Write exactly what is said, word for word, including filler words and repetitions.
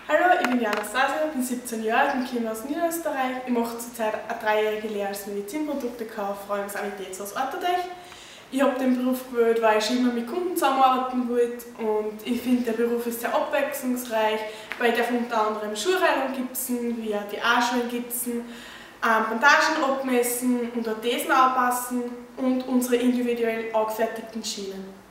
Hallo, ich bin Anastasia, bin siebzehn Jahre alt und komme aus Niederösterreich. Ich mache zurzeit eine dreijährige Lehre als Medizinproduktekauffrau im Sanitätshaus Otterdeich. Ich habe den Beruf gewählt, weil ich schon immer mit Kunden zusammenarbeiten wollte und ich finde, der Beruf ist sehr abwechslungsreich, weil ich unter anderem Schuhreinigung gipsen, wie auch die Arschwellen gipsen, ähm, Bandagen abmessen und Orthesen anpassen und unsere individuell angefertigten Schienen.